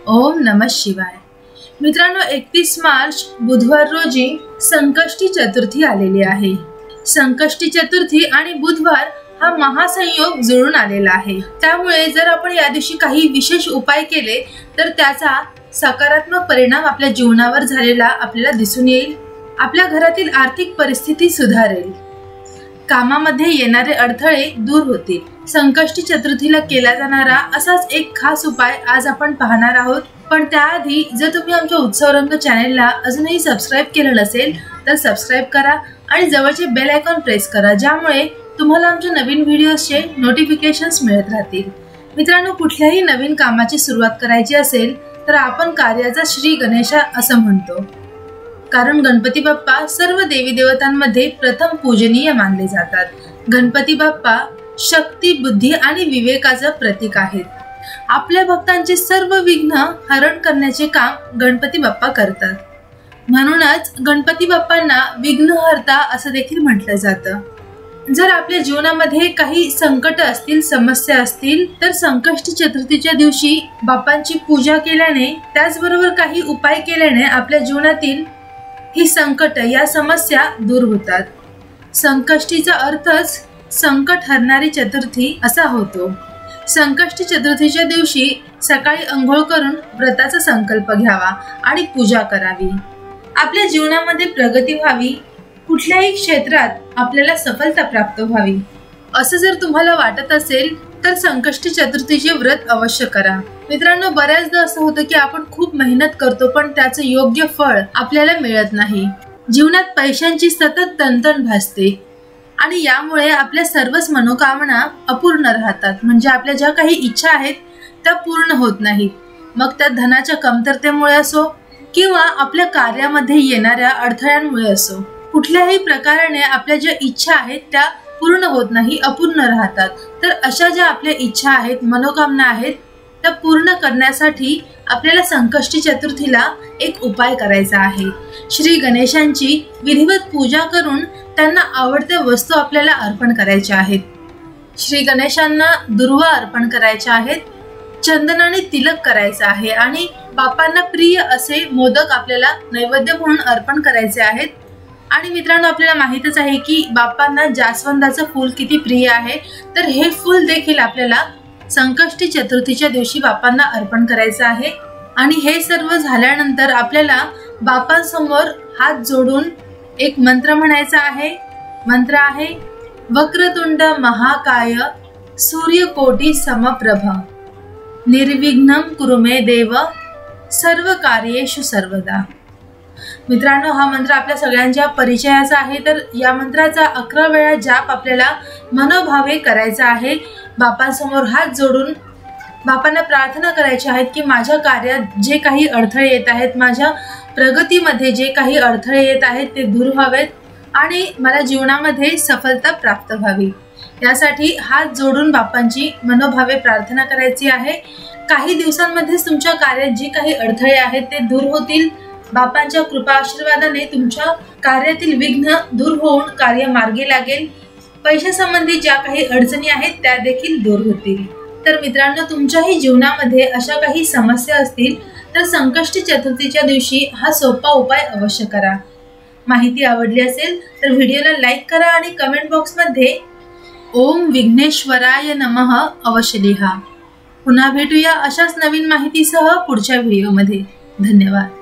ओम नमः शिवाय। मित्रांनो, 31 मार्च बुधवार रोजी संकष्टी चतुर्थी आलेली आहे। संकष्टी चतुर्थी आणि बुधवार हा महासंयोग जुळून आलेला आहे। त्यामुळे जर आपण या दिवशी काही विशेष उपाय केले तर त्याचा सकारात्मक परिणाम आपल्या जीवनावर झालेला आपल्याला दिसून येईल। आपल्या घरातील आर्थिक परिस्थिती सुधारेल, कामामध्ये येणारे अडथळे दूर होतील। संकष्टी चतुर्थीला केला जाणारा असाच एक खास उपाय आज आपण पाहणार आहोत। पण त्याआधी जर तुम्ही आमच्या उत्सवरंग चॅनलला अजूनही सबस्क्राइब केलं नसेल तर सबस्क्राइब करा आणि जवळचे बेल आयकॉन प्रेस करा, ज्यामुळे तुम्हाला आमच्या नवीन व्हिडिओजचे नोटिफिकेशन्स मिळत राहतील। मित्रांनो, कुठल्याही नवीन कामाची सुरुवात करायची असेल तर आपण कार्याचा श्री गणेशा असं म्हणतो, कारण गणपती बाप्पा सर्व देवी देवतांमध्ये प्रथम पूजनीय मानले जातात। गणपती बाप्पा शक्ती, बुद्धी आणि विवेकाचं प्रतीक आहेत। आपल्या भक्तांचे सर्व विघ्न हरण करण्याचे काम गणपती बाप्पा करतात। म्हणूनच गणपती बाप्पांना विघ्नहर्ता असं देखील म्हटलं जातं। जर आपल्या जीवनामध्ये काही संकट असतील, समस्या असतील तर संकष्टी चतुर्थीच्या दिवशी बाप्पांची पूजा केल्याने, त्याचबरोबर काही उपाय केल्याने आपल्या जीवनातील ही संकट, या समस्या दूर होतात। संकष्टीचा अर्थच संकट हरणारी चतुर्थी असा होतो। संकष्टी चतुर्थीच्या दिवशी सकाळी अंघोळ करून व्रताचा संकल्प घ्यावा आणि पूजा करावी। आपल्या जीवनामध्ये प्रगती व्हावी, कुठल्याही क्षेत्रात आपल्याला सफलता प्राप्त व्हावी असं जर तुम्हाला वाटत असेल तर संकष्टी चतुर्थीचे व्रत अवश्य करा। मित्रांनो, बऱ्याचदा असं होतं की आपण खूप मेहनत करतो पण त्याचं योग्य फळ आपल्याला मिळत नाही। जीवनात पैशांची सतत तणतण भासते आणि यामुळे आपल्या सर्वच मनोकामना अपूर्ण राहतात। म्हणजे आपल्या ज्या काही इच्छा आहेत त्या पूर्ण होत नाहीत। मग त्या धनाच्या कमतरतेमुळे असो किंवा आपल्या कार्यामध्ये येणाऱ्या अडथळ्यांमुळे असो, कुठल्याही प्रकाराने आपल्या ज्या इच्छा आहेत त्या पूर्ण होत नाही, अपूर्ण राहतात। तर अशा ज्या आपल्या इच्छा आहेत, मनोकामना आहेत, त्या पूर्ण करण्यासाठी आपल्याला संकष्टी चतुर्थीला एक उपाय करायचा आहे। श्री गणेशांची विधिवत पूजा करून त्यांना आवडत्या वस्तू आपल्याला अर्पण करायच्या आहेत। श्री गणेशांना दुर्वा अर्पण करायच्या आहेत, चंदनाने तिलक करायचा आहे आणि बाप्पांना प्रिय असे मोदक आपल्याला नैवेद्य म्हणून अर्पण करायचे आहेत। आणि मित्रांनो, आपल्याला माहितच आहे की बाप्पांना जास्वंदाचं फूल किती प्रिय आहे, तर हे फूल देखील आपल्याला संकष्टी चतुर्थीच्या दिवशी बाप्पांना अर्पण करायचं आहे। आणि हे सर्व झाल्यानंतर आपल्याला बाप्पांसमोर हात जोडून एक मंत्र म्हणायचा आहे। मंत्र आहे, वक्रतुंड महाकाय सूर्यकोटी समप्रभ निर्विघ्नं कुरु मे देव सर्व कार्येषु सर्वदा। मित्रांनो, हा मंत्र आपल्या सगळ्यांच्या परिचयाचा आहे। तर या मंत्राचा 11 वेळा जाप आपल्याला मनोभावे करायचा आहे। बाप्पांसमोर हात जोडून बाप्पांना प्रार्थना करायची आहेत की माझ्या कार्यात जे काही अडथळे येत आहेत, माझ्या प्रगतीमध्ये जे काही अडथळे येत आहेत ते दूर व्हावेत आणि मला जीवनामध्ये सफलता प्राप्त व्हावी। यासाठी हात जोडून बाप्पांची मनोभावे प्रार्थना करायची आहे। काही दिवसांमध्येच तुमच्या कार्यात जी काही अडथळे आहेत ते दूर होतील। बाप्पांच्या कृपा आशीर्वादाने तुमच्या कार्यातील विघ्न दूर होऊन कार्य मार्गी लागेल। पैशासंबंधी ज्या काही अडचणी आहेत त्या देखील दूर होतील। तर मित्रांनो, तुमच्याही जीवनामध्ये अशा काही समस्या असतील तर संकष्टी चतुर्थीच्या दिवशी हा सोपा उपाय अवश्य करा। माहिती आवडली असेल तर व्हिडिओला लाईक करा आणि कमेंट बॉक्समध्ये ओम विघ्नेश्वराय नमः अवश्य लिहा। पुन्हा भेटूया अशाच नवीन माहितीसह पुढच्या व्हिडिओमध्ये। धन्यवाद।